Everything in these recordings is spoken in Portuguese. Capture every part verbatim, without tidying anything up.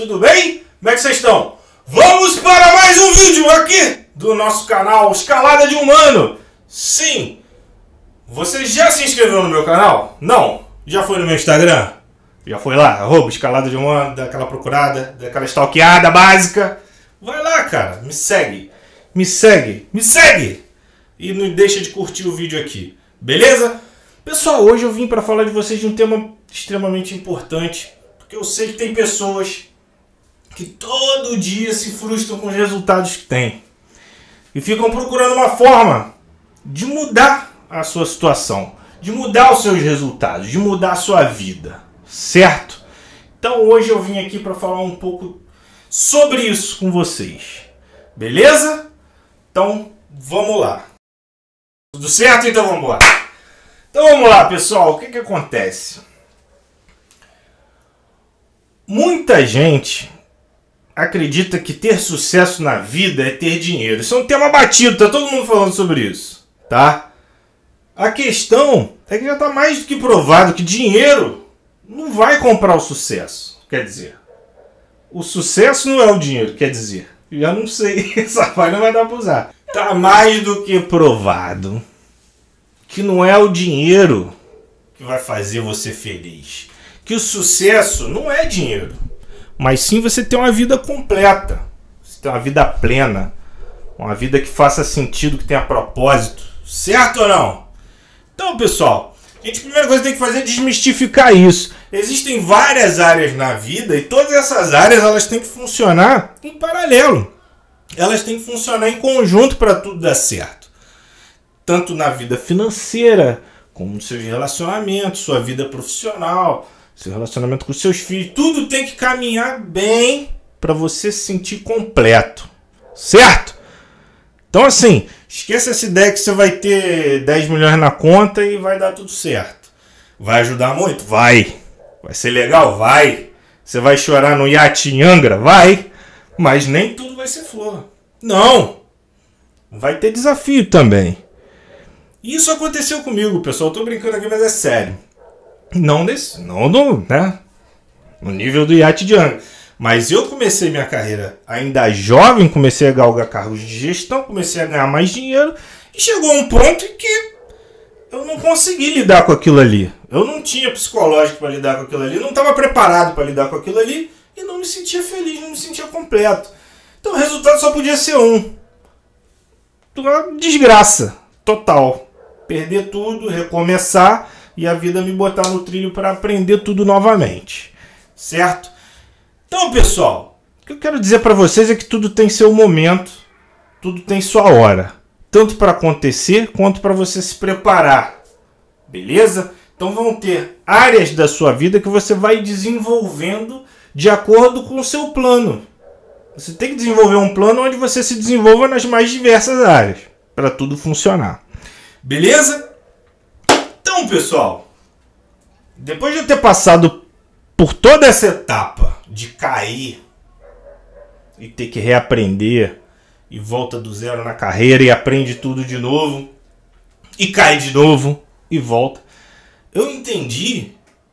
tudo bem? Como é que vocês estão? Vamos para mais um vídeo aqui do nosso canal Escalada de Humano. Sim, você já se inscreveu no meu canal? Não? Já foi no meu Instagram? Já foi lá, arroba Escalada de Humano, dá aquela procurada, dá aquela stalkeada básica. Vai lá, cara, me segue, me segue, me segue! E não deixa de curtir o vídeo aqui, beleza? Pessoal, hoje eu vim para falar de vocês de um tema extremamente importante, porque eu sei que tem pessoas que todo dia se frustram com os resultados que têm e ficam procurando uma forma de mudar a sua situação, de mudar os seus resultados, de mudar a sua vida, certo? Então hoje eu vim aqui para falar um pouco sobre isso com vocês, beleza? Então vamos lá. Tudo certo? Então vamos lá. Então vamos lá, pessoal. O que que acontece? Muita gente acredita que ter sucesso na vida é ter dinheiro. Isso é um tema batido, tá todo mundo falando sobre isso, tá? A questão é que já está mais do que provado que dinheiro não vai comprar o sucesso. Quer dizer, o sucesso não é o dinheiro, quer dizer, já não sei, essa parte não vai dar para usar. Tá mais do que provado que não é o dinheiro que vai fazer você feliz. Que o sucesso não é dinheiro, mas sim você ter uma vida completa, você ter uma vida plena, uma vida que faça sentido, que tenha propósito, certo ou não? Então, pessoal, a gente, a primeira coisa que tem que fazer é desmistificar isso. Existem várias áreas na vida e todas essas áreas elas têm que funcionar em paralelo. Elas têm que funcionar em conjunto para tudo dar certo. Tanto na vida financeira, como nos seus relacionamentos, sua vida profissional, seu relacionamento com seus filhos. Tudo tem que caminhar bem para você se sentir completo, certo? Então assim, esqueça essa ideia que você vai ter dez milhões na conta e vai dar tudo certo. Vai ajudar muito? Vai. Vai ser legal? Vai. Você vai chorar no iate em Angra? Vai. Mas nem tudo vai ser flor. Não. Vai ter desafio também. Isso aconteceu comigo, pessoal. Eu tô brincando aqui, mas é sério. Não nesse, não no, né, no nível do iate de Angra. Mas eu comecei minha carreira ainda jovem, comecei a galgar cargos de gestão, comecei a ganhar mais dinheiro e chegou um ponto em que eu não consegui lidar com aquilo ali. Eu não tinha psicológico para lidar com aquilo ali, não estava preparado para lidar com aquilo ali e não me sentia feliz, não me sentia completo. Então o resultado só podia ser um. Uma desgraça total. Perder tudo, recomeçar e a vida me botar no trilho para aprender tudo novamente, certo? Então, pessoal, o que eu quero dizer para vocês é que tudo tem seu momento, tudo tem sua hora, tanto para acontecer quanto para você se preparar, beleza? Então vão ter áreas da sua vida que você vai desenvolvendo de acordo com o seu plano. Você tem que desenvolver um plano onde você se desenvolva nas mais diversas áreas, para tudo funcionar. Beleza? Então, pessoal, depois de eu ter passado por toda essa etapa de cair e ter que reaprender e volta do zero na carreira e aprende tudo de novo e cai de novo e volta, eu entendi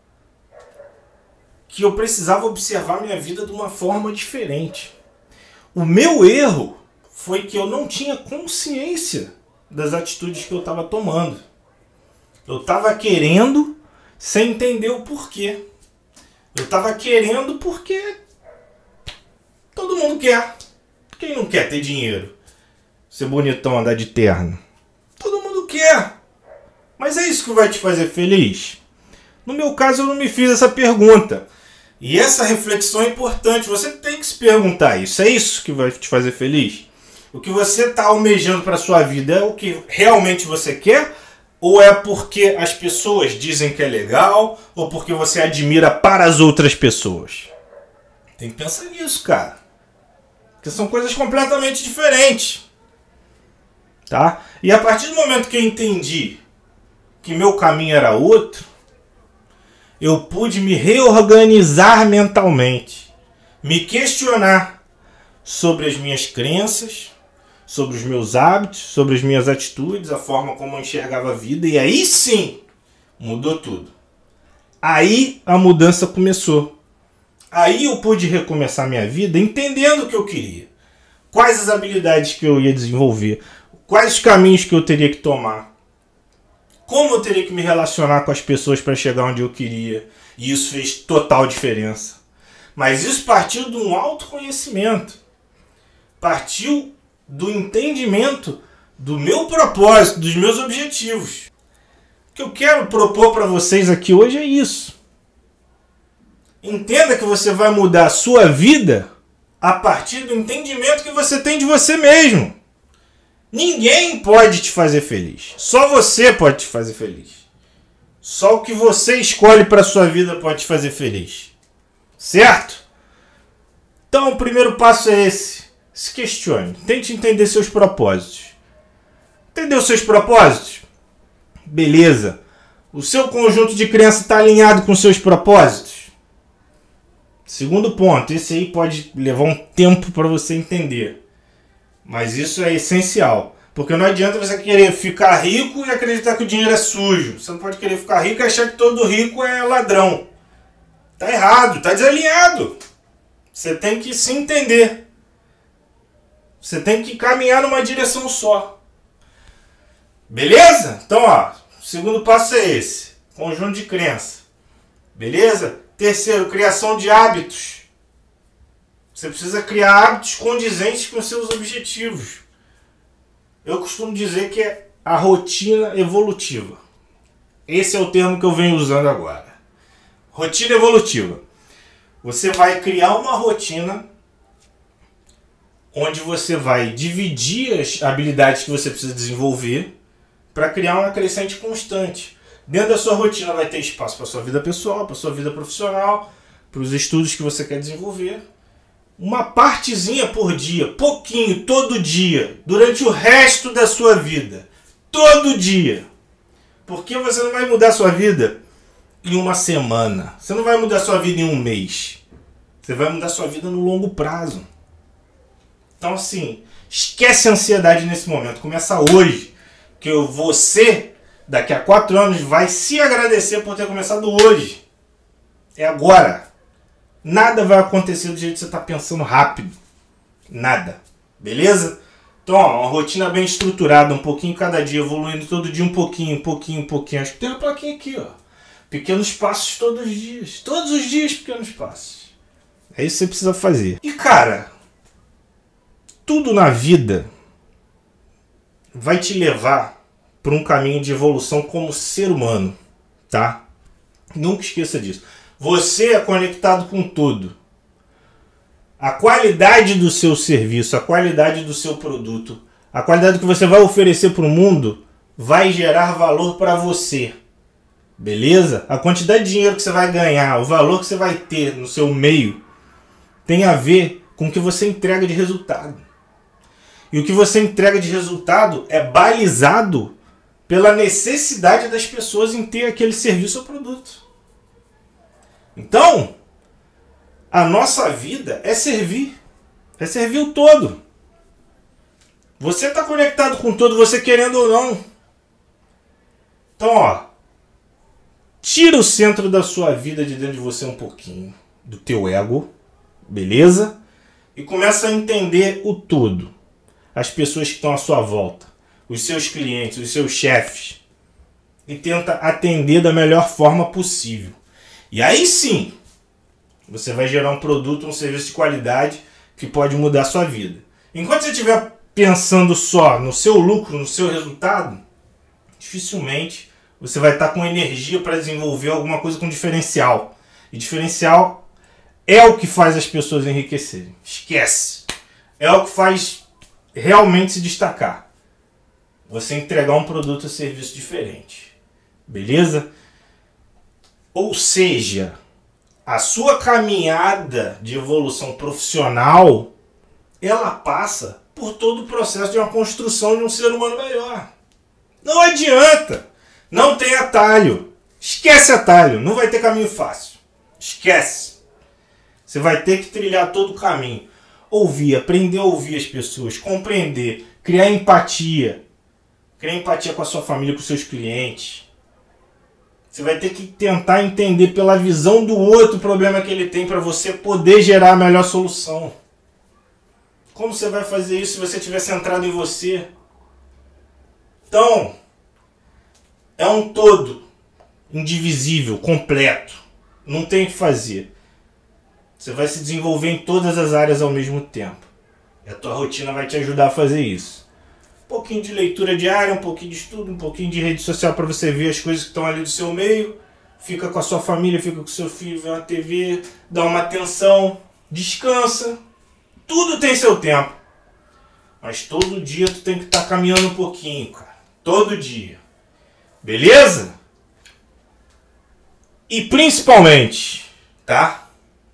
que eu precisava observar minha vida de uma forma diferente. O meu erro foi que eu não tinha consciência das atitudes que eu estava tomando. Eu estava querendo sem entender o porquê. Eu estava querendo porque todo mundo quer. Quem não quer ter dinheiro? Ser bonitão, andar de terno? Todo mundo quer. Mas é isso que vai te fazer feliz? No meu caso, eu não me fiz essa pergunta. E essa reflexão é importante. Você tem que se perguntar isso. É isso que vai te fazer feliz? O que você está almejando para a sua vida é o que realmente você quer? Ou é porque as pessoas dizem que é legal? Ou porque você admira para as outras pessoas? Tem que pensar nisso, cara. Porque são coisas completamente diferentes. Tá? E a partir do momento que eu entendi que meu caminho era outro, eu pude me reorganizar mentalmente. Me questionar sobre as minhas crenças, sobre os meus hábitos, sobre as minhas atitudes, a forma como eu enxergava a vida. E aí sim, mudou tudo. Aí a mudança começou. Aí eu pude recomeçar minha vida entendendo o que eu queria. Quais as habilidades que eu ia desenvolver. Quais os caminhos que eu teria que tomar. Como eu teria que me relacionar com as pessoas para chegar onde eu queria. E isso fez total diferença. Mas isso partiu de um autoconhecimento. Partiu do entendimento do meu propósito, dos meus objetivos. O que eu quero propor para vocês aqui hoje é isso. Entenda que você vai mudar a sua vida a partir do entendimento que você tem de você mesmo. Ninguém pode te fazer feliz. Só você pode te fazer feliz. Só o que você escolhe para a sua vida pode te fazer feliz. Certo? Então o primeiro passo é esse. Se questione. Tente entender seus propósitos. Entendeu seus propósitos? Beleza. O seu conjunto de crenças está alinhado com seus propósitos? Segundo ponto. Esse aí pode levar um tempo para você entender. Mas isso é essencial. Porque não adianta você querer ficar rico e acreditar que o dinheiro é sujo. Você não pode querer ficar rico e achar que todo rico é ladrão. Tá errado, tá desalinhado. Você tem que se entender. Você tem que caminhar numa direção só. Beleza? Então, ó, o segundo passo é esse. Conjunto de crença. Beleza? Terceiro, criação de hábitos. Você precisa criar hábitos condizentes com seus objetivos. Eu costumo dizer que é a rotina evolutiva. Esse é o termo que eu venho usando agora. Rotina evolutiva. Você vai criar uma rotina onde você vai dividir as habilidades que você precisa desenvolver para criar uma crescente constante. Dentro da sua rotina vai ter espaço para a sua vida pessoal, para a sua vida profissional, para os estudos que você quer desenvolver. Uma partezinha por dia, pouquinho, todo dia, durante o resto da sua vida. Todo dia. Porque você não vai mudar a sua vida em uma semana. Você não vai mudar a sua vida em um mês. Você vai mudar a sua vida no longo prazo. Então assim, esquece a ansiedade nesse momento. Começa hoje. Que você, daqui a quatro anos, vai se agradecer por ter começado hoje. É agora. Nada vai acontecer do jeito que você está pensando rápido. Nada. Beleza? Então, ó, uma rotina bem estruturada, um pouquinho cada dia, evoluindo todo dia um pouquinho, um pouquinho, um pouquinho. Acho que tem uma plaquinha aqui, ó. Pequenos passos todos os dias. Todos os dias, pequenos passos. É isso que você precisa fazer. E, cara, tudo na vida vai te levar para um caminho de evolução como ser humano, tá? Nunca esqueça disso. Você é conectado com tudo. A qualidade do seu serviço, a qualidade do seu produto, a qualidade que você vai oferecer para o mundo vai gerar valor para você. Beleza? A quantidade de dinheiro que você vai ganhar, o valor que você vai ter no seu meio, tem a ver com o que você entrega de resultado. E o que você entrega de resultado é balizado pela necessidade das pessoas em ter aquele serviço ou produto. Então, a nossa vida é servir. É servir o todo. Você está conectado com o todo, você querendo ou não. Então, ó, tira o centro da sua vida de dentro de você um pouquinho, do teu ego, beleza? E começa a entender o todo. As pessoas que estão à sua volta, os seus clientes, os seus chefes. E tenta atender da melhor forma possível. E aí sim, você vai gerar um produto, um serviço de qualidade que pode mudar a sua vida. Enquanto você estiver pensando só no seu lucro, no seu resultado, dificilmente você vai estar com energia para desenvolver alguma coisa com diferencial. E diferencial é o que faz as pessoas enriquecerem. Esquece. É o que faz realmente se destacar. Você entregar um produto ou serviço diferente. Beleza? Ou seja, a sua caminhada de evolução profissional, ela passa por todo o processo de uma construção de um ser humano melhor. Não adianta. Não tem atalho. Esquece atalho. Não vai ter caminho fácil. Esquece. Você vai ter que trilhar todo o caminho. Ouvir, aprender a ouvir as pessoas, compreender, criar empatia. Criar empatia com a sua família, com os seus clientes. Você vai ter que tentar entender pela visão do outro o problema que ele tem para você poder gerar a melhor solução. Como você vai fazer isso se você estiver centrado em você? Então, é um todo indivisível, completo. Não tem o que fazer. Você vai se desenvolver em todas as áreas ao mesmo tempo. E a tua rotina vai te ajudar a fazer isso. Um pouquinho de leitura diária, um pouquinho de estudo, um pouquinho de rede social para você ver as coisas que estão ali do seu meio. Fica com a sua família, fica com o seu filho, vê uma T V, dá uma atenção, descansa. Tudo tem seu tempo. Mas todo dia tu tem que estar caminhando um pouquinho, cara. Todo dia. Beleza? E principalmente, tá?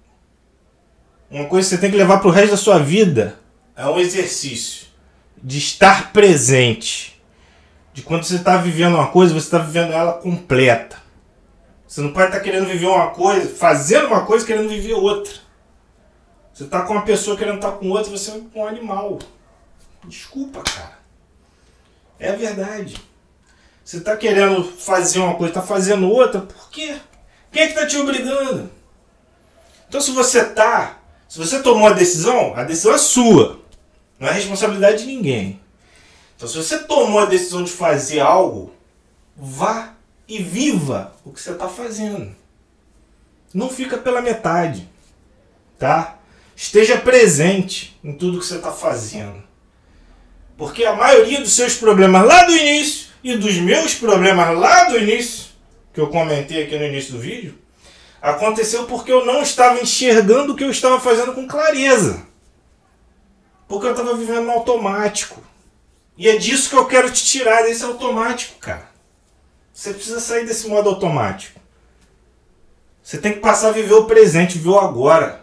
Uma coisa que você tem que levar pro resto da sua vida é um exercício de estar presente. De quando você está vivendo uma coisa, você está vivendo ela completa. Você não pode estar querendo viver uma coisa, fazendo uma coisa, querendo viver outra. Você está com uma pessoa querendo estar com outra, você é um animal. Desculpa, cara. É a verdade. Você está querendo fazer uma coisa, está fazendo outra, por quê? Quem é que está te obrigando? Então se você tá, se você tomou a decisão, a decisão é sua. Não é responsabilidade de ninguém. Então se você tomou a decisão de fazer algo, vá e viva o que você está fazendo. Não fica pela metade. Tá? Esteja presente em tudo que você está fazendo. Porque a maioria dos seus problemas lá do início e dos meus problemas lá do início, que eu comentei aqui no início do vídeo, aconteceu porque eu não estava enxergando o que eu estava fazendo com clareza. Porque eu estava vivendo no automático. E é disso que eu quero te tirar, desse automático, cara. Você precisa sair desse modo automático. Você tem que passar a viver o presente, viver o agora.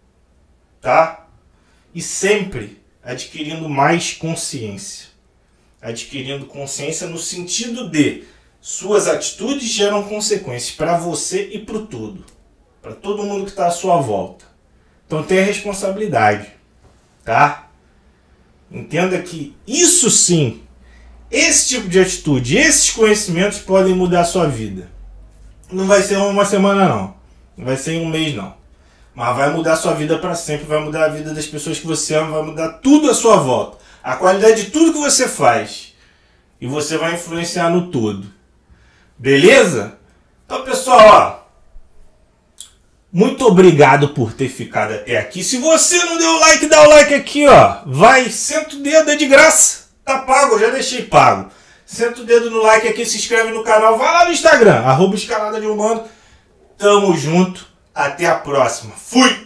Tá? E sempre adquirindo mais consciência. Adquirindo consciência no sentido de suas atitudes geram consequências para você e para o todo. Para todo mundo que está à sua volta. Então tenha responsabilidade. Tá? Entenda que isso sim, esse tipo de atitude, esses conhecimentos podem mudar a sua vida. Não vai ser uma semana não. Não vai ser em um mês não. Mas vai mudar a sua vida para sempre, vai mudar a vida das pessoas que você ama, vai mudar tudo à sua volta. A qualidade de tudo que você faz. E você vai influenciar no todo. Beleza? Então, pessoal, ó, muito obrigado por ter ficado até aqui. Se você não deu o like, dá o like aqui, ó. Vai, senta o dedo, é de graça. Tá pago, eu já deixei pago. Senta o dedo no like aqui, se inscreve no canal. Vai lá no Instagram, arroba Escalada de Humano. Tamo junto. Até a próxima. Fui!